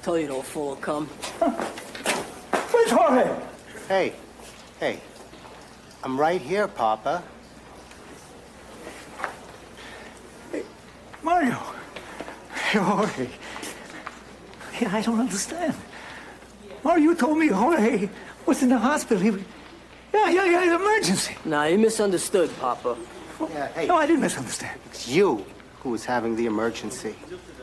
Tell you don't full of cum. Where's Jorge? Hey. I'm right here, Papa. Hey, Mario. Hey, Jorge. Hey, I don't understand. Mario, you told me Jorge was in the hospital. Yeah, emergency. Nah, you misunderstood, Papa. Yeah, hey. No, I didn't misunderstand. It's you who was having the emergency.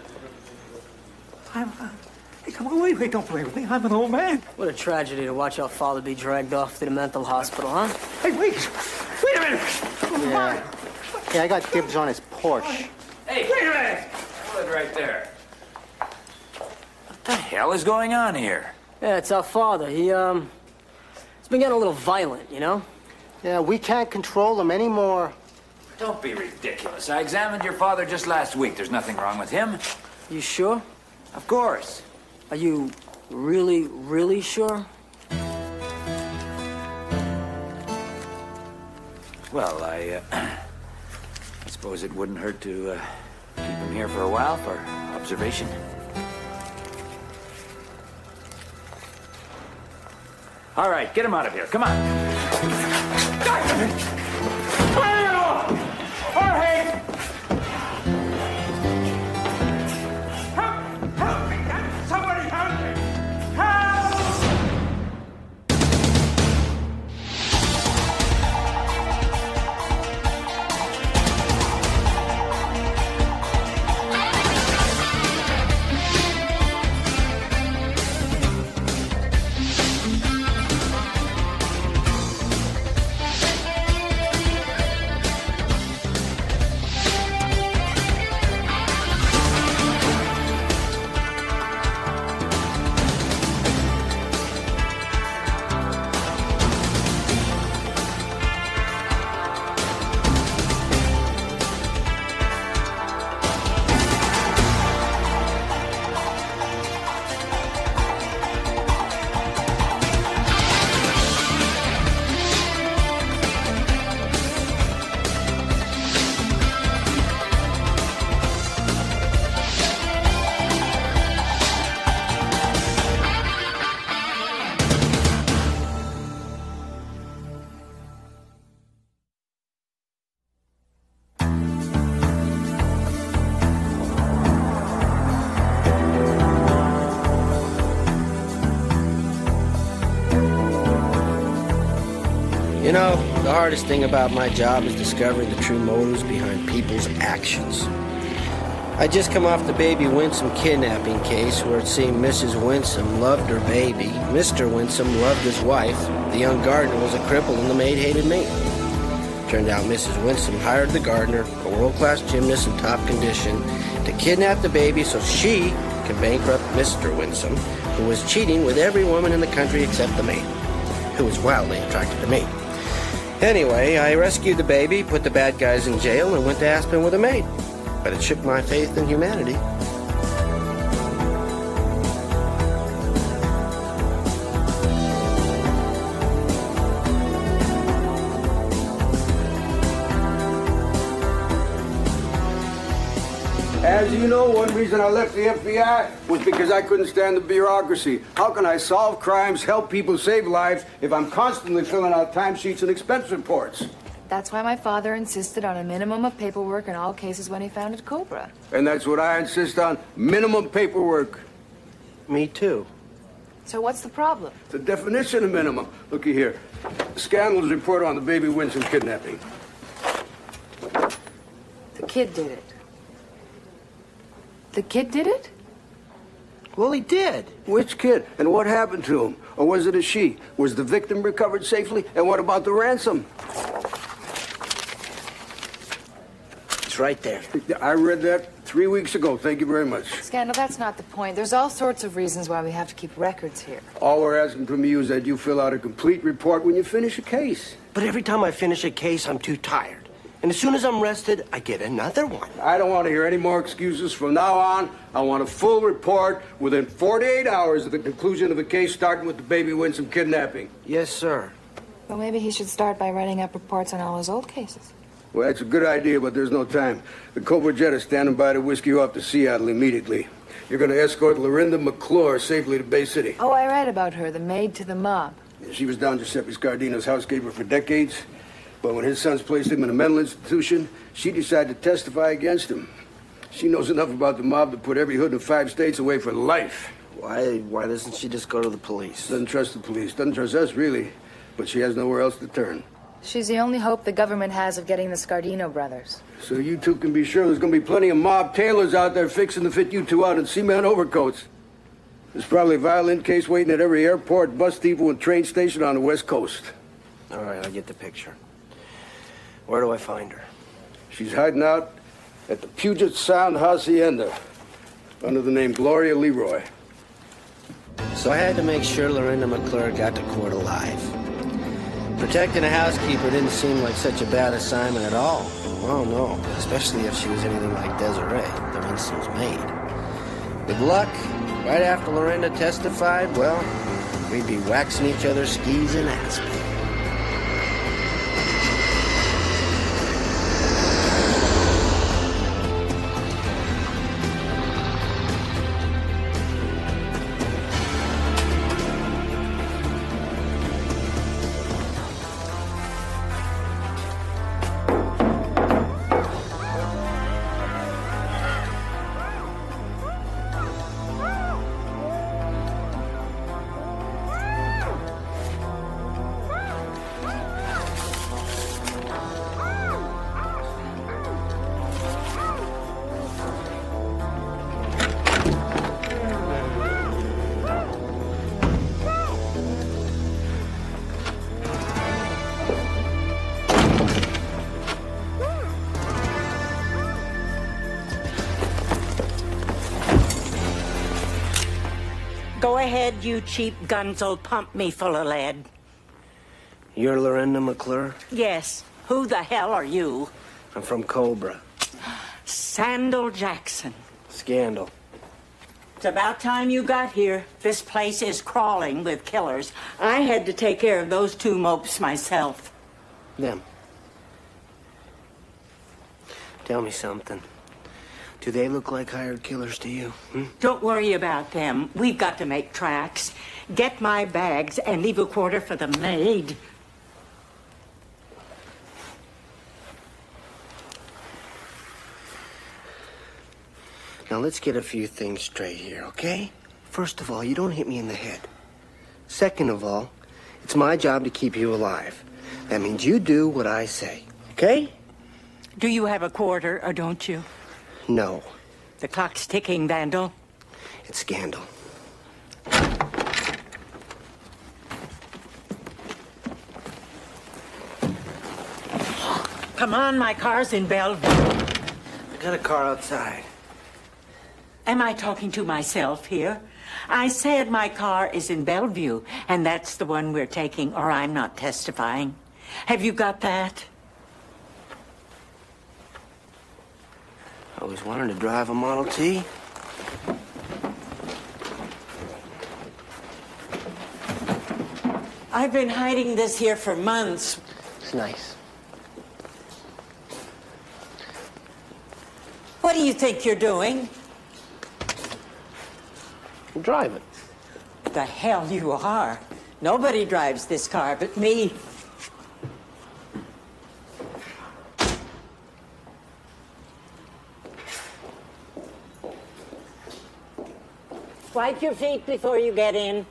Hey, come on, wait, don't play with me. I'm an old man. What a tragedy to watch our father be dragged off to the mental hospital, huh? Hey, wait a minute. Yeah. Hey, I got dibs on his Porsche. Hey, Wait a minute. hold it right there. What the hell is going on here? Yeah, it's our father. He's been getting a little violent, you know? Yeah, we can't control him anymore. Don't be ridiculous. I examined your father just last week. There's nothing wrong with him. You sure? Of course. Are you really, really sure? Well, I suppose it wouldn't hurt to keep him here for a while for observation. All right, get him out of here. Come on. Mario! Jorge! Help me! Somebody help me! Help! You know, the hardest thing about my job is discovering the true motives behind people's actions. I just come off the baby Winsome kidnapping case where it seemed Mrs. Winsome loved her baby, Mr. Winsome loved his wife, the young gardener was a cripple, and the maid hated me. Turned out Mrs. Winsome hired the gardener, a world-class gymnast in top condition, to kidnap the baby so she could bankrupt Mr. Winsome, who was cheating with every woman in the country except the maid, who was wildly attracted to me. Anyway, I rescued the baby, put the bad guys in jail, and went to Aspen with a maid. But it shook my faith in humanity. As you know, one reason I left the FBI was because I couldn't stand the bureaucracy. How can I solve crimes, help people save lives, if I'm constantly filling out timesheets and expense reports? That's why my father insisted on a minimum of paperwork in all cases when he founded Cobra. And that's what I insist on, minimum paperwork. Me too. So what's the problem? The definition of minimum. Looky here. Scandal's report on the baby Winsome kidnapping. The kid did it. The kid did it? Well, he did. Which kid? And what happened to him? Or was it a she? Was the victim recovered safely? And what about the ransom? It's right there. I read that 3 weeks ago. Thank you very much. Scandal, that's not the point. There's all sorts of reasons why we have to keep records here. All we're asking from you is that you fill out a complete report when you finish a case. But every time I finish a case, I'm too tired. And as soon as I'm rested, I get another one. I don't want to hear any more excuses. From now on, I want a full report within 48 hours of the conclusion of the case, starting with the baby Winsome kidnapping. Yes, sir. Well, maybe he should start by writing up reports on all his old cases. Well, that's a good idea, but there's no time. The Cobra jet is standing by to whisk you off to Seattle immediately. You're going to escort Lorinda McClure safely to Bay City. Oh, I read about her, the maid to the mob. She was Don Giuseppe Scardino's housekeeper for decades, but when his sons placed him in a mental institution, she decided to testify against him. She knows enough about the mob to put every hood in 5 states away for life. Why doesn't she just go to the police? Doesn't trust the police. Doesn't trust us, really. But she has nowhere else to turn. She's the only hope the government has of getting the Scardino brothers. So you two can be sure there's going to be plenty of mob tailors out there fixing to fit you two out in cement overcoats. There's probably a violin case waiting at every airport, bus depot, and train station on the West Coast. All right, I get the picture. Where do I find her? She's hiding out at the Puget Sound Hacienda under the name Gloria Leroy. So I had to make sure Lorinda McClure got to court alive. Protecting a housekeeper didn't seem like such a bad assignment at all. Oh, no, especially if she was anything like Desiree, the Winston's maid. With luck, right after Lorinda testified, well, we'd be waxing each other's skis in Aspen. Go ahead, you cheap gun'll pump me full of lead. You're Lorinda McClure? Yes. Who the hell are you? I'm from Cobra. Sandal Jackson. Scandal. It's about time you got here. This place is crawling with killers. I had to take care of those 2 mopes myself. Them. Tell me something. Do they look like hired killers to you? Don't worry about them. We've got to make tracks. Get my bags and leave a quarter for the maid. Now, let's get a few things straight here, okay? First of all, you don't hit me in the head. Second of all, it's my job to keep you alive. That means you do what I say, okay? Do you have a quarter or don't you? No. The clock's ticking, Vandal. It's Scandal. Come on, my car's in Bellevue. I got a car outside. Am I talking to myself here? I said my car is in Bellevue, and that's the one we're taking, or I'm not testifying. Have you got that? I always wanted to drive a Model T. I've been hiding this here for months. It's nice. What do you think you're doing? I'm driving. The hell you are. Nobody drives this car but me. Wipe your feet before you get in.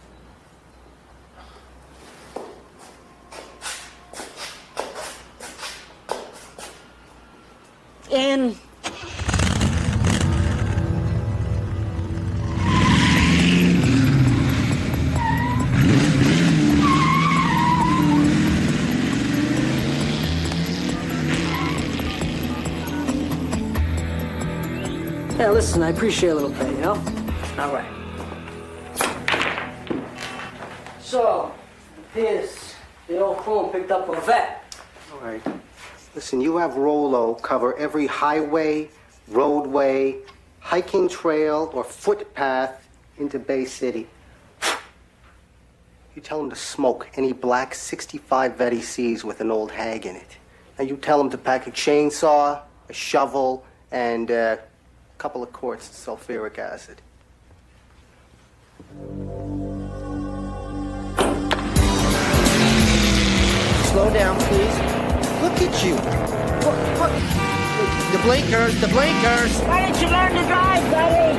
In. Yeah, listen, I appreciate a little pay, you know? All right. So, the old phone picked up a vet. All right. Listen, you have Rolo cover every highway, roadway, hiking trail, or footpath into Bay City. You tell him to smoke any black 65 vet he sees with an old hag in it. And you tell him to pack a chainsaw, a shovel, and a couple of quarts of sulfuric acid. Slow down, please. Look at you. What? The blinkers, the blinkers. Why didn't you learn to drive, buddy?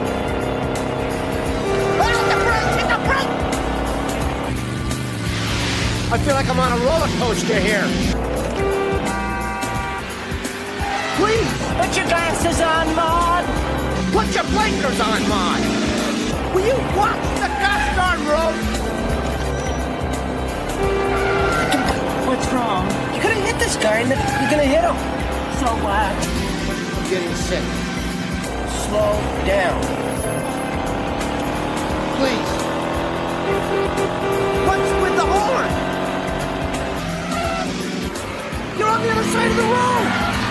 Hit the brake! I feel like I'm on a roller coaster here. Please! Put your glasses on, Maud. Put your blinkers on, Maud! Will you watch the gosh darn road? What's wrong? You're gonna hit this guy and you're gonna hit him. So what? I'm getting sick. Slow down. Please. What's with the horn? You're on the other side of the road.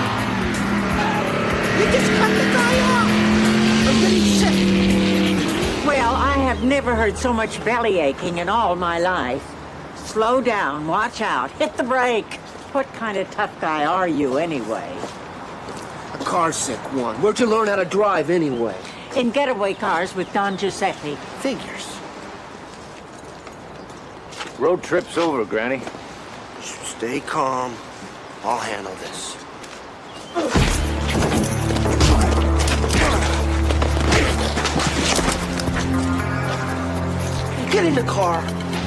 You just cut the guy off. I'm getting sick. Well, I have never heard so much belly aching in all my life. Slow down, watch out, hit the brake. What kind of tough guy are you anyway? A car sick one. Where'd you learn how to drive anyway? In getaway cars with Don Giuseppe. Figures. Road trip's over, Granny. Stay calm. I'll handle this. Get in the car.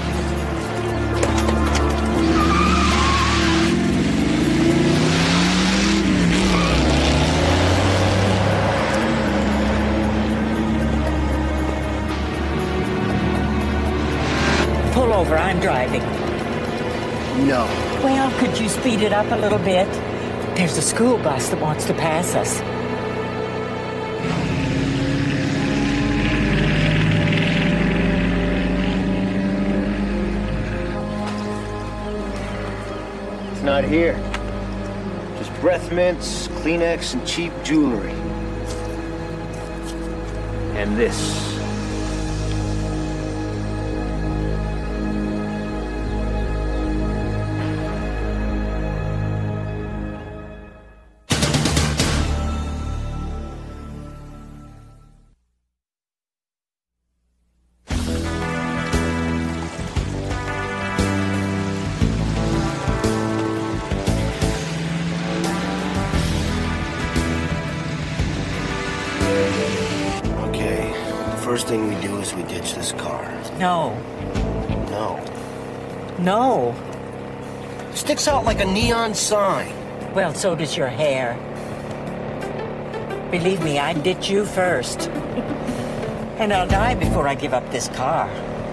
Pull over, I'm driving. No. Well, could you speed it up a little bit? There's a school bus that wants to pass us. It's not here. Just breath mints, Kleenex, and cheap jewelry. And this. First thing we do is we ditch this car. No. No. No. Sticks out like a neon sign. Well, so does your hair. Believe me, I'd ditch you first. And I'll die before I give up this car.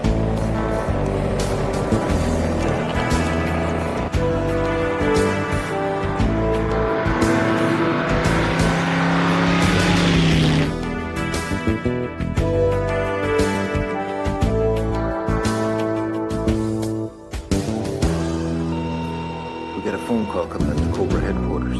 We got a phone call coming at the Cobra headquarters.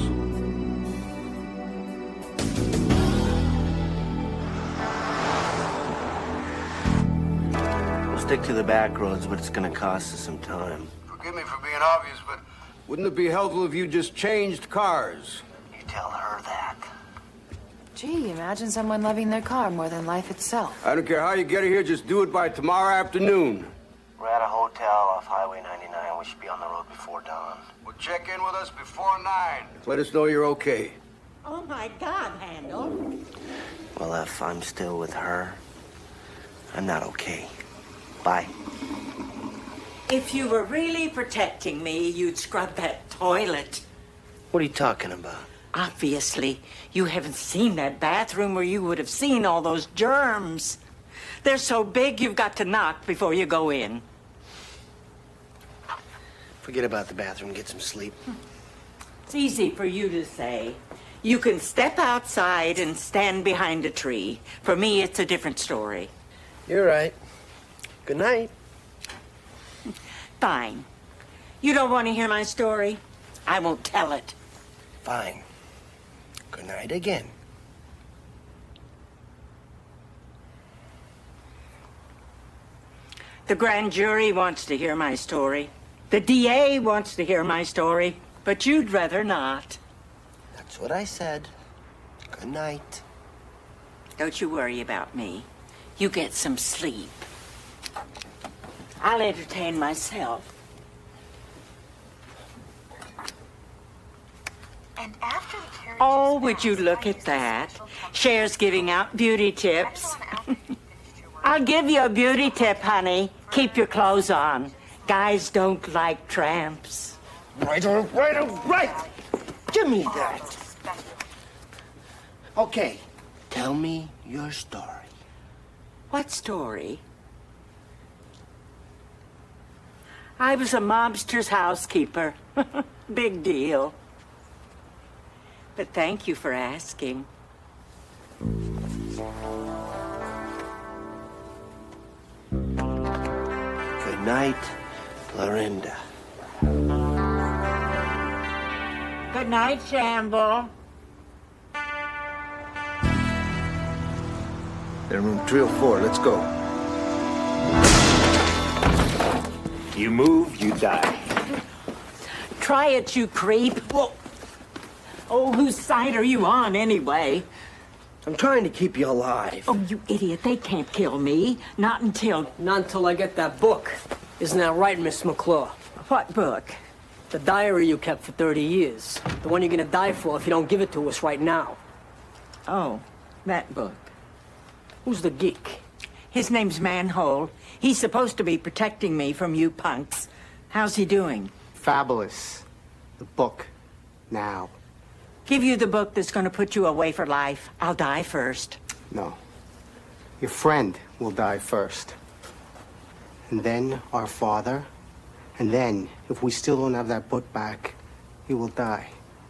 We'll stick to the back roads, but it's gonna cost us some time. Forgive me for being obvious, but wouldn't it be helpful if you just changed cars? You tell her that. Gee, imagine someone loving their car more than life itself. I don't care how you get here, just do it by tomorrow afternoon. We're at a hotel off Highway 99. We should be on the road before dawn. Well, check in with us before 9. Let us know you're okay. Oh, my God, Handel. Well, if I'm still with her, I'm not okay. Bye. If you were really protecting me, you'd scrub that toilet. What are you talking about? Obviously, you haven't seen that bathroom where you would have seen all those germs. They're so big, you've got to knock before you go in. Forget about the bathroom. Get some sleep. It's easy for you to say. You can step outside and stand behind a tree. For me, it's a different story. You're right. Good night. Fine. You don't want to hear my story? I won't tell it. Fine. Good night again. The grand jury wants to hear my story. The DA wants to hear my story, but you'd rather not. That's what I said. Good night. Don't you worry about me. You get some sleep. I'll entertain myself. And after the carriage Oh, is would you passed, look I at use that? the central telephone Cher's giving out beauty tips. Anyone after you finished your work. I'll give you a beauty tip, honey. Keep your clothes on. Guys don't like tramps. Right. Give me that. Okay, tell me your story. What story? I was a mobster's housekeeper. Big deal. But thank you for asking. Good night, Lorinda. Good night, Shamble. They're room 304. Let's go. You move, you die. Try it, you creep. Whoa. Oh, whose side are you on, anyway? I'm trying to keep you alive. Oh, you idiot. They can't kill me. Not until... Not until I get that book. Isn't that right, Miss McClure? What book? The diary you kept for 30 years. The one you're gonna die for if you don't give it to us right now. Oh, that book. Who's the geek? His name's Manhole. He's supposed to be protecting me from you punks. How's he doing? Fabulous. The book. Now. Give you the book that's going to put you away for life. I'll die first. No. Your friend will die first. And then our father. And then, if we still don't have that book back, he will die.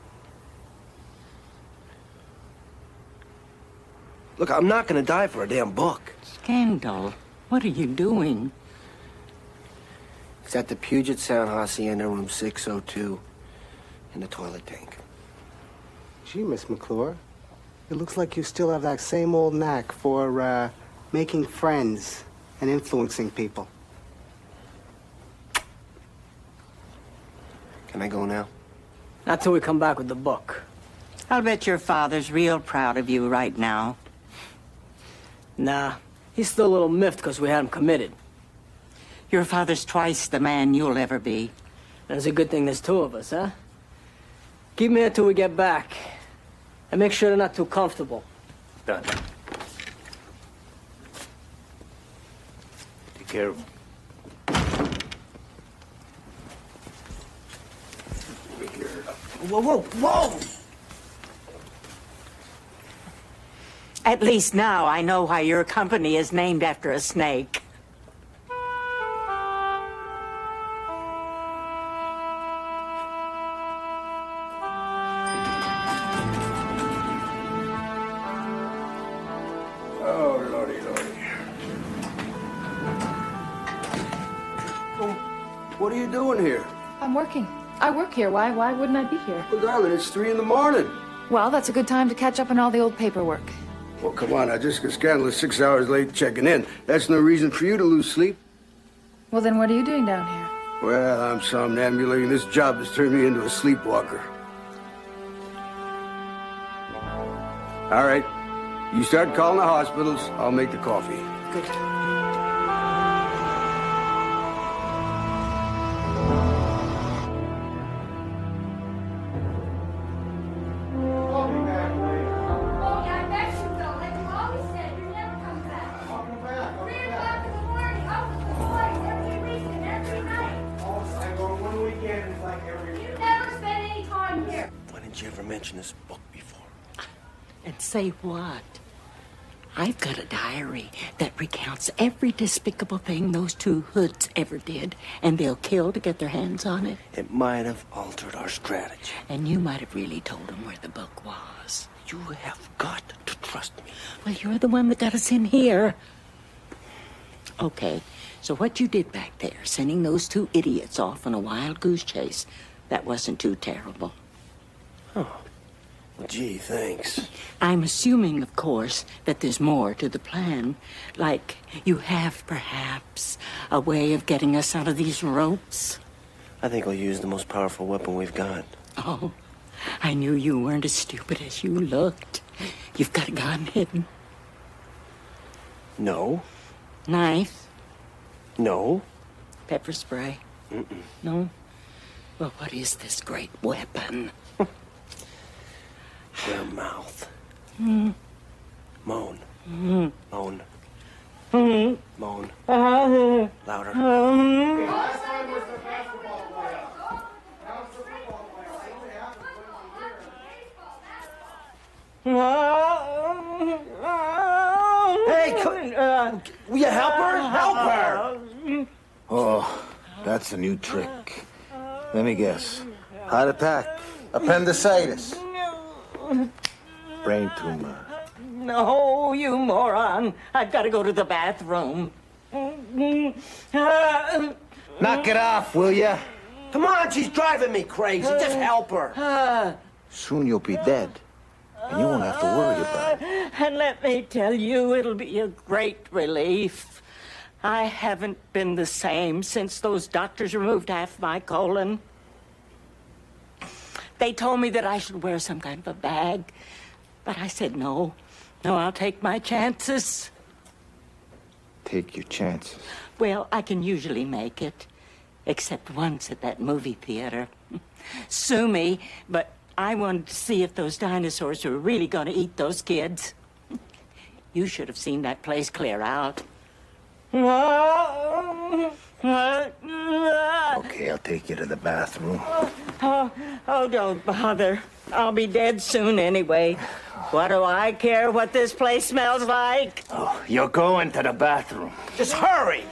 Look, I'm not gonna die for a damn book. Scandal. What are you doing? It's at the Puget Sound Hacienda, room 602, in the toilet tank. Gee, Miss McClure, it looks like you still have that same old knack for, making friends and influencing people. Can I go now? Not till we come back with the book. I'll bet your father's real proud of you right now. Nah, he's still a little miffed because we had him committed. Your father's twice the man you'll ever be. And it's a good thing there's two of us, huh? Keep me here till we get back. And make sure they're not too comfortable. Done. Be careful. Whoa! At least now I know why your company is named after a snake. Oh, lordy. What are you doing here? I'm working. I work here. Why wouldn't I be here? Well, darling, it's 3 in the morning. Well, that's a good time to catch up on all the old paperwork. Well, come on, I just got scandalous 6 hours late checking in. That's no reason for you to lose sleep. Well, then what are you doing down here? Well, I'm somnambulating. This job has turned me into a sleepwalker. All right. You start calling the hospitals. I'll make the coffee. Good. Why didn't you ever mention this book before? And say what? I've got a diary that recounts every despicable thing those two hoods ever did, and they'll kill to get their hands on it. It might have altered our strategy. And you might have really told them where the book was. You have got to trust me. Well, you're the one that got us in here. Okay, so what you did back there, sending those two idiots off on a wild goose chase, that wasn't too terrible. Oh. Well, gee, thanks. I'm assuming, of course, that there's more to the plan. Like, you have, perhaps, a way of getting us out of these ropes? I think we'll use the most powerful weapon we've got. Oh, I knew you weren't as stupid as you looked. You've got a gun hidden. No. Knife? No. Pepper spray? Mm-mm. No? Well, what is this great weapon? Your mouth. Mm. Moan. Mm. Moan. Mm. Moan. Louder. Hey, will you help her? Help her! Oh, that's a new trick. Let me guess. Heart attack, appendicitis, brain tumor. No, you moron. I've got to go to the bathroom. Knock it off, will ya? Come on, she's driving me crazy. Just help her. Soon you'll be dead, and you won't have to worry about it. And let me tell you, it'll be a great relief. I haven't been the same since those doctors removed half my colon. They told me that I should wear some kind of a bag, but I said no. No, I'll take my chances. Take your chances. Well, I can usually make it, except once at that movie theater. Sue me, but I wanted to see if those dinosaurs were really going to eat those kids. You should have seen that place clear out. Okay, I'll take you to the bathroom. Oh, don't bother. I'll be dead soon anyway. What do I care what this place smells like? Oh, you're going to the bathroom. Just hurry!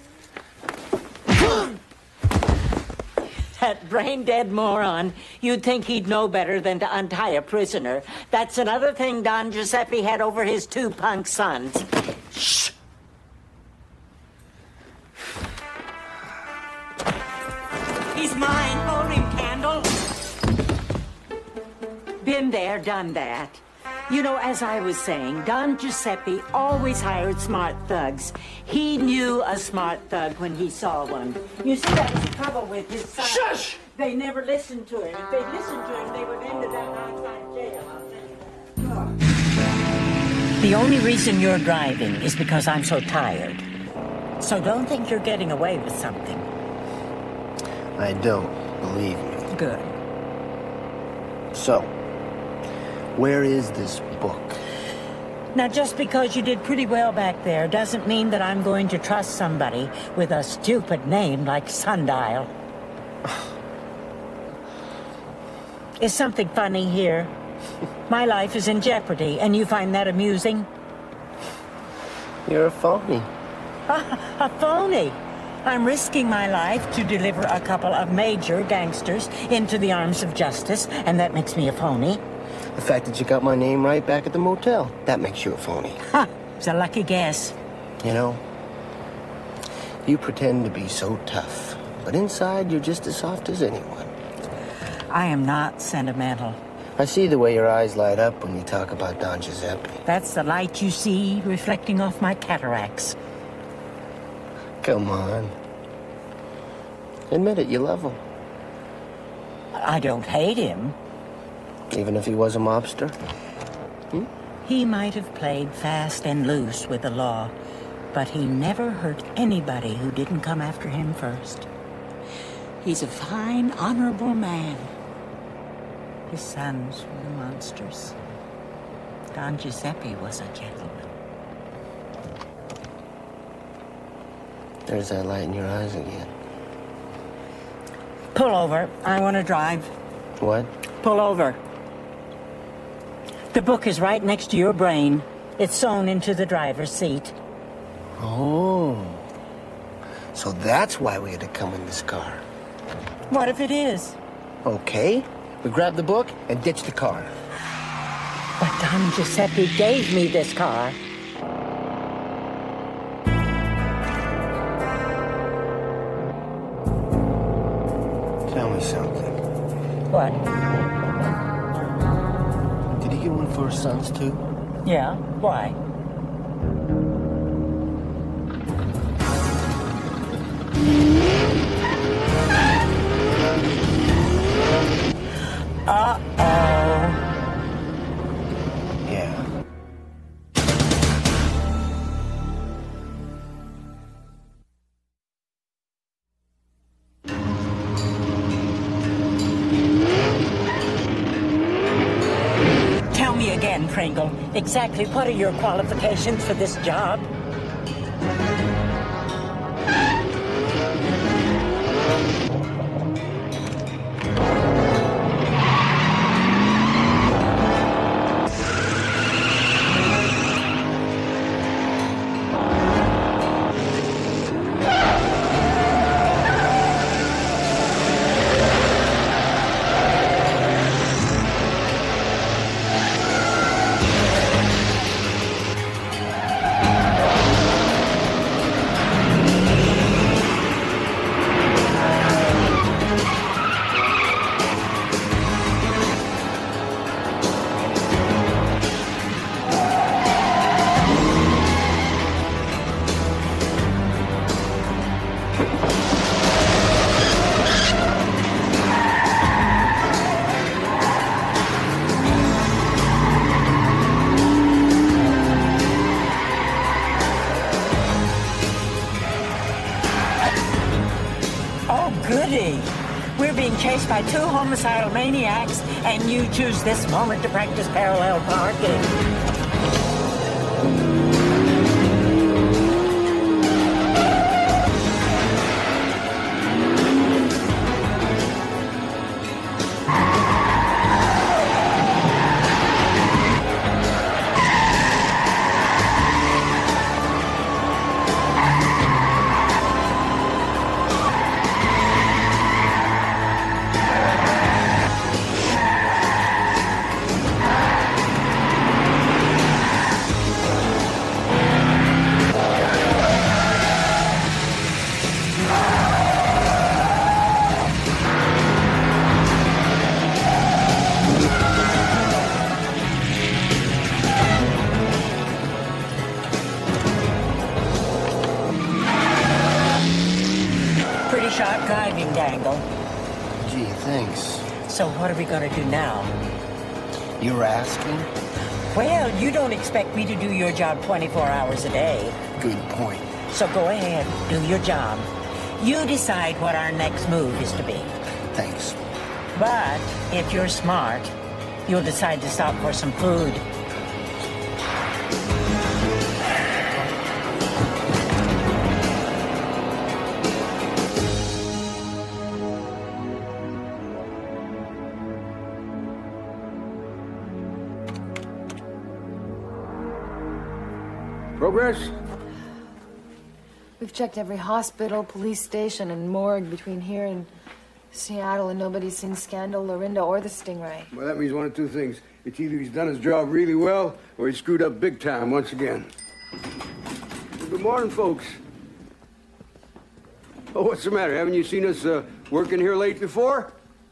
That brain-dead moron. You'd think he'd know better than to untie a prisoner. That's another thing Don Giuseppe had over his 2 punk sons. Shh! He's mine. Hold him, Candle. Been there, done that. You know, as I was saying, Don Giuseppe always hired smart thugs. He knew a smart thug when he saw one. You see, that was the trouble with his son. Shush! They never listened to him. If they listened to him, they would end up outside jail. The only reason you're driving is because I'm so tired. So don't think you're getting away with something. I don't, believe me. Good. So, where is this book? Now, just because you did pretty well back there doesn't mean that I'm going to trust somebody with a stupid name like Sundial. Is something funny here? My life is in jeopardy, and you find that amusing? You're a phony. A phony? I'm risking my life to deliver a couple of major gangsters into the arms of justice, and that makes me a phony. The fact that you got my name right back at the motel, that makes you a phony. Ha! It's a lucky guess. You know, you pretend to be so tough, but inside you're just as soft as anyone. I am not sentimental. I see the way your eyes light up when you talk about Don Giuseppe. That's the light you see reflecting off my cataracts. Come on. Admit it, you love him. I don't hate him. Even if he was a mobster? He might have played fast and loose with the law, but he never hurt anybody who didn't come after him first. He's a fine, honorable man. His sons were the monsters. Don Giuseppe was a gentleman. There's that light in your eyes again. Pull over. I want to drive. What? Pull over. The book is right next to your brain. It's sewn into the driver's seat. Oh. So that's why we had to come in this car. What if it is? Okay. We grab the book and ditch the car. But Don Giuseppe gave me this car. Tell me something. What? Did he get one for his sons, too? Yeah, why? Uh-oh. Yeah. Dangle, exactly what are your qualifications for this job? We're being chased by 2 homicidal maniacs, and you choose this moment to practice parallel parking. Sharp driving, Dangle. Gee, thanks. So what are we gonna do now? You're asking? Well, you don't expect me to do your job 24 hours a day. Good point. So go ahead, do your job. You decide what our next move is to be. Thanks. But if you're smart, you'll decide to stop for some food. Progress? We've checked every hospital, police station, and morgue between here and Seattle, and nobody's seen Scandal, Lorinda, or the Stingray. Well, that means one of two things. It's either he's done his job really well, or he screwed up big time once again. Good morning, folks. Oh, what's the matter? Haven't you seen us working here late before?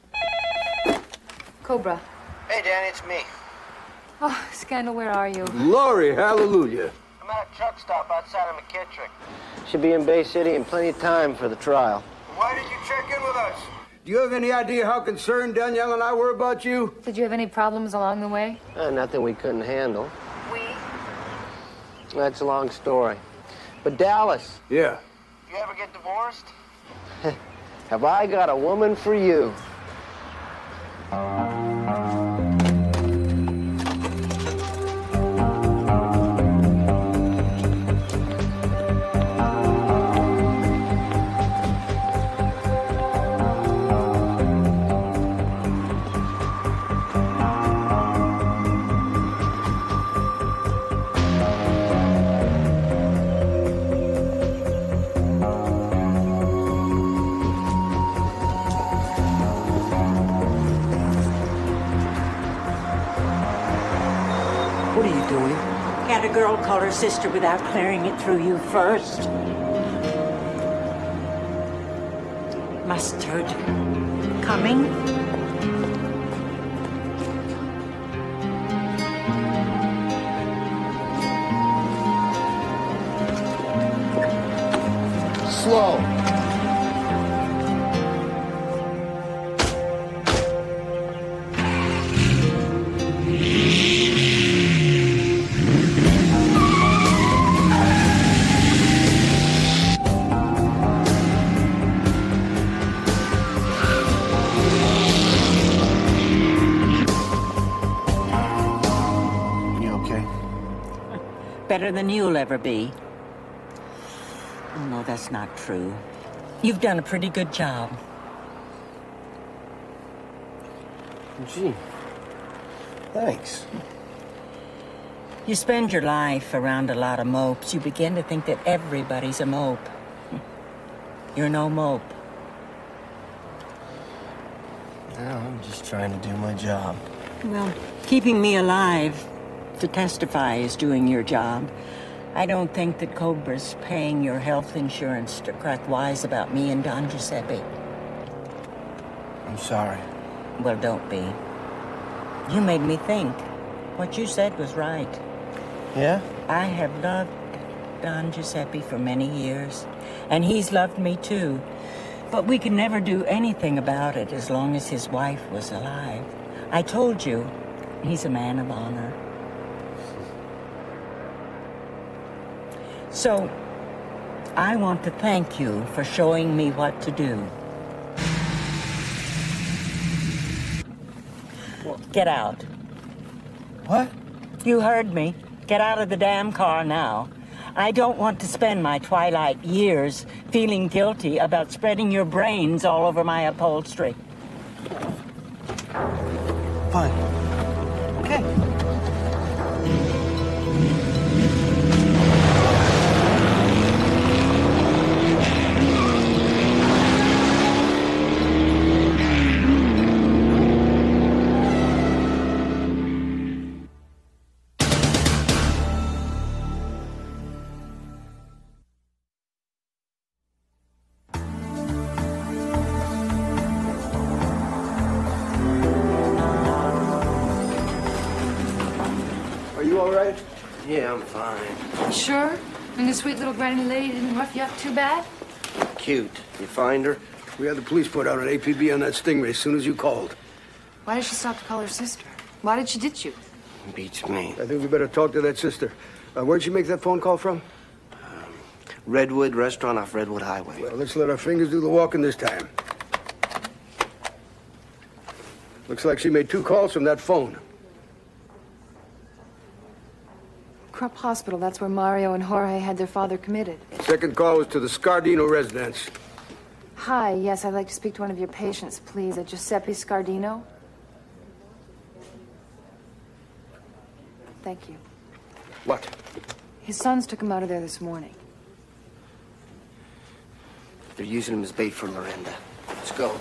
Cobra. Hey, Danny, it's me. Oh, Scandal, where are you? Glory, hallelujah. I'm at a truck stop outside of McKittrick. Should be in Bay City in plenty of time for the trial. Why did you check in with us? Do you have any idea how concerned Danielle and I were about you? Did you have any problems along the way? Nothing we couldn't handle. We? That's a long story. But Dallas. Yeah. You ever get divorced? Have I got a woman for you? What are you doing? Can't a girl call her sister without clearing it through you first? Mustard. Coming? Slow. better than you'll ever be. Oh, no, that's not true. You've done a pretty good job. Gee, thanks. You spend your life around a lot of mopes. You begin to think that everybody's a mope. You're no mope. No, I'm just trying to do my job. Well, keeping me alive to testify is doing your job. I don't think that Cobra's paying your health insurance to crack wise about me and Don Giuseppe. I'm sorry. Well, don't be. You made me think. What you said was right. Yeah? I have loved Don Giuseppe for many years, and he's loved me too. But we could never do anything about it as long as his wife was alive. I told you, he's a man of honor. So, I want to thank you for showing me what to do. Get out. What? You heard me. Get out of the damn car now. I don't want to spend my twilight years feeling guilty about spreading your brains all over my upholstery. Fine. Okay. Yeah, I'm fine. Sure? And the sweet little granny lady didn't rough you up too bad? Cute. You find her? We had the police put out an APB on that Stingray as soon as you called. Why did she stop to call her sister? Why did she ditch you? Beats me. I think we better talk to that sister. Where'd she make that phone call from? Redwood Restaurant off Redwood Highway. Well, let's let our fingers do the walking this time. Looks like she made 2 calls from that phone. Krupp Hospital, that's where Mario and Jorge had their father committed. Second call was to the Scardino residence. Hi, yes, I'd like to speak to one of your patients, please. Giuseppe Scardino? Thank you. What? His sons took him out of there this morning. They're using him as bait for Lorinda. Let's go.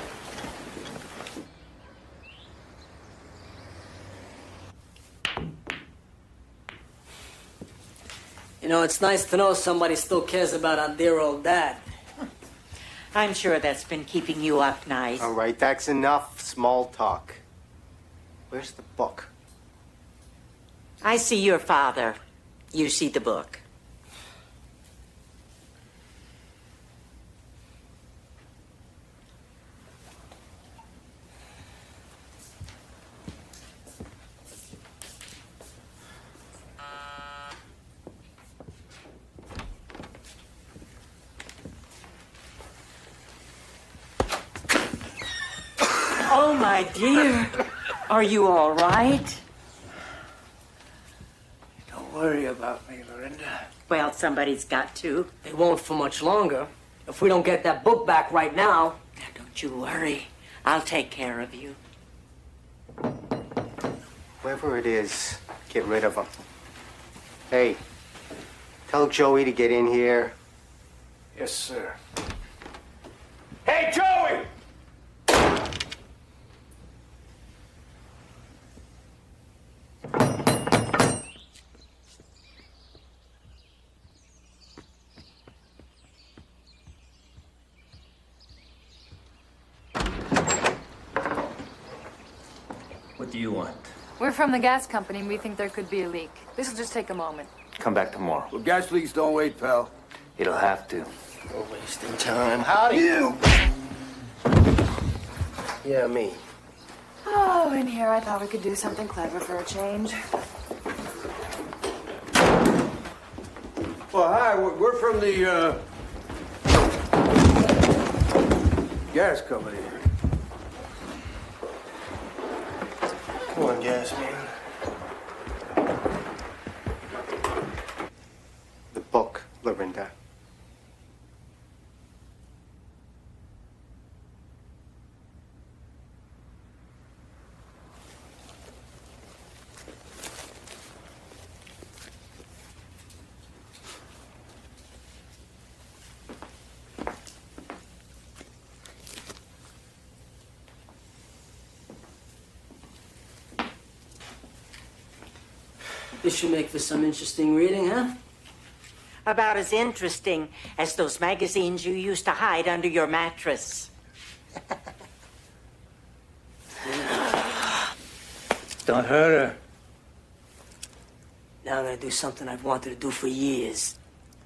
You know, it's nice to know somebody still cares about our dear old dad. I'm sure that's been keeping you up nice. All right, that's enough small talk. Where's the book? I see your father. You see the book. Oh, my dear. Are you all right? Don't worry about me, Lorinda. Well, somebody's got to. They won't for much longer. If we don't get that book back right now. Now, don't you worry. I'll take care of you. Whoever it is, get rid of him. Hey, tell Joey to get in here. Yes, sir. Hey, Joey! What do you want? We're from the gas company, and we think there could be a leak. This'll just take a moment. Come back tomorrow. Well, gas leaks don't wait, pal. It'll have to. We're wasting time. Howdy. You! Yeah, me. Oh, in here, I thought we could do something clever for a change. Well, hi, we're from the, gas company. Come on, gas man. This should make for some interesting reading, huh? About as interesting as those magazines you used to hide under your mattress. Don't hurt her. Now I'm gonna do something I've wanted to do for years.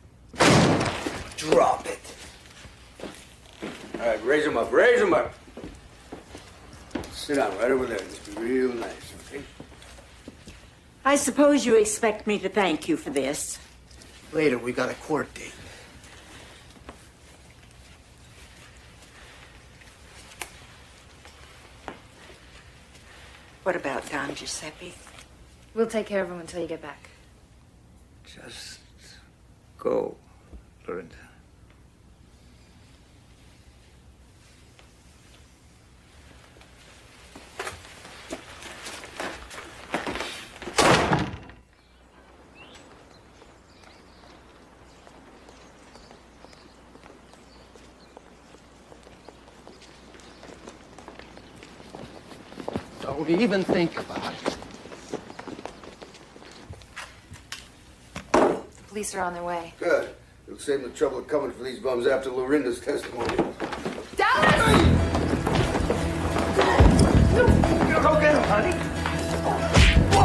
Drop it. All right, raise him up, raise him up. Sit down right over there. Just be real nice, okay? I suppose you expect me to thank you for this. Later, we got a court date. What about Don Giuseppe? We'll take care of him until you get back. Just go, Lorinda. Don't even think about it. The police are on their way. Good. It'll save them the trouble of coming for these bums after Lorinda's testimony. Dallas! Go get him, honey.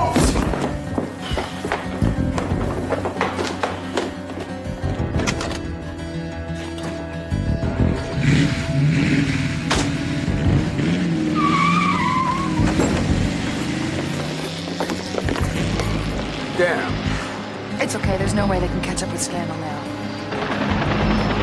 Damn. It's okay. There's no way they can catch up with Scandal now.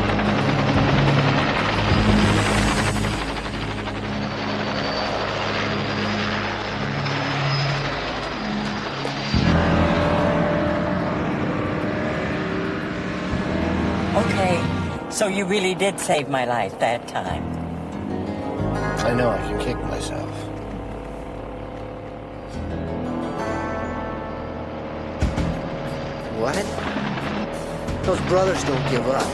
Okay, so you really did save my life that time. I know I can kick myself. What? Those brothers don't give up.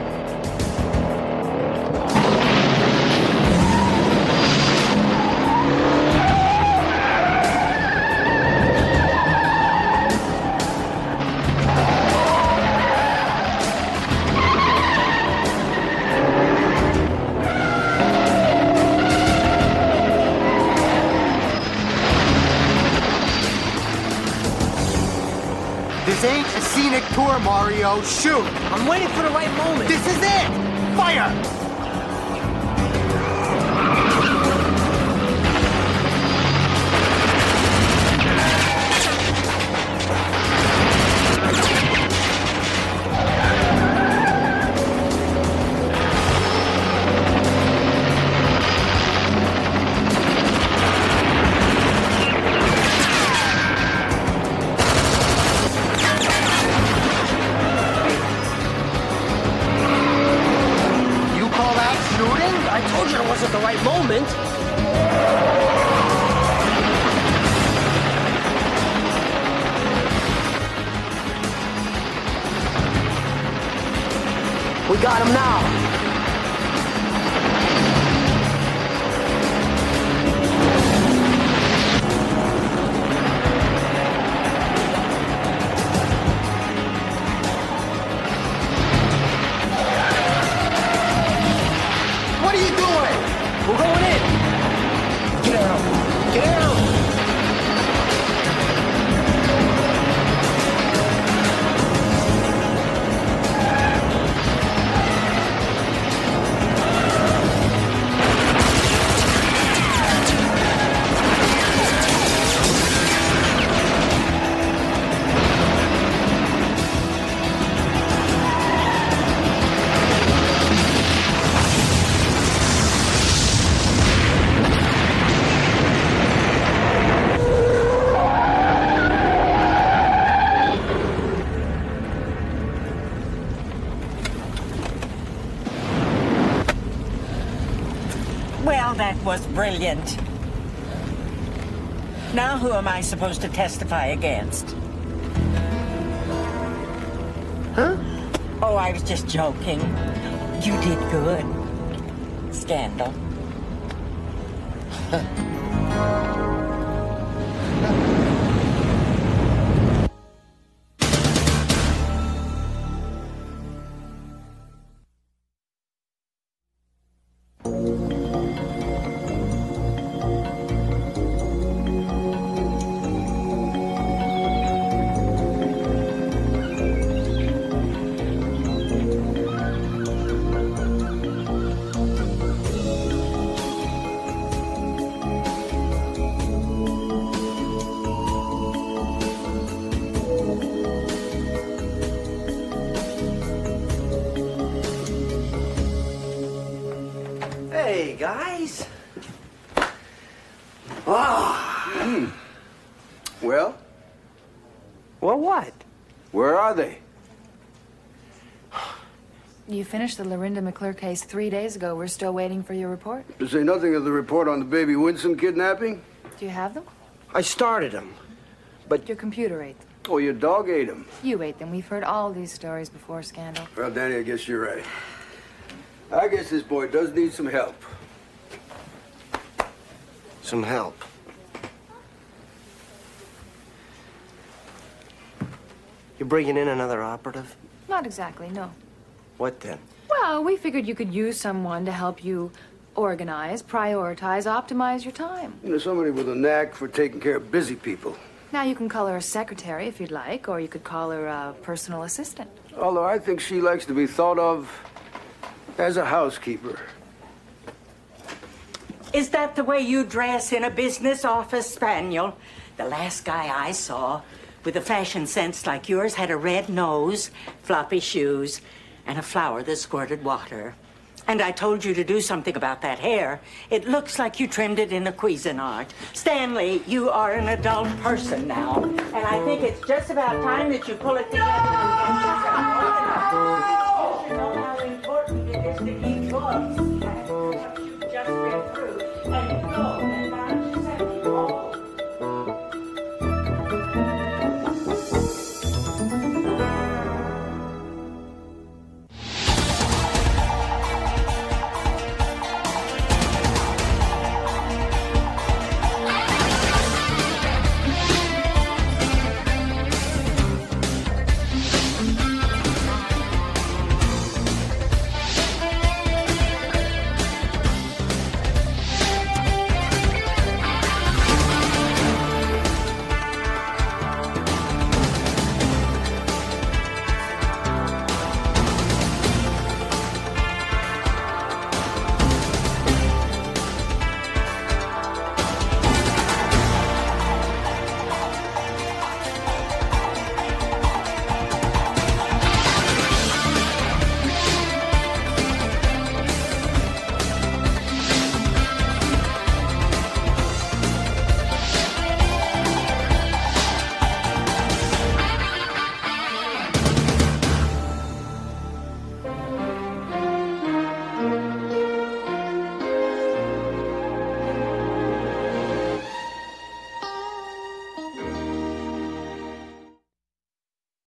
This ain't a scenic tour, Mario. Shoot! I'm waiting for the right moment. This is it! Fire! At the right moment. We got him now. What are you doing? We're going in. Get out! Get out! Well, that was brilliant. Now who am I supposed to testify against? Huh? Oh, I was just joking. You did good. Scandal. guys. Oh. Well? Well, what? Where are they? You finished the Lorinda McClure case 3 days ago. We're still waiting for your report. To say nothing of the report on the baby Winsome kidnapping? Do you have them? I started them, but... Your computer ate them. Oh, your dog ate them. You ate them. We've heard all these stories before, Scandal. Well, Danny, I guess you're right. I guess this boy does need some help. Some help. You bringing in another operative? Not exactly, no. What then? Well, we figured you could use someone to help you organize, prioritize, optimize your time. You know, somebody with a knack for taking care of busy people. Now, you can call her a secretary if you'd like, or you could call her a personal assistant. Although I think she likes to be thought of as a housekeeper. Is that the way you dress in a business office, Spaniel? The last guy I saw with a fashion sense like yours had a red nose, floppy shoes, and a flower that squirted water. And I told you to do something about that hair. It looks like you trimmed it in a Cuisinart. Stanley, you are an adult person now. And I think it's just about time that you pull it together and get yourself organized. You know how important it is to keep books. That's what you just read through. And you know that March 2nd,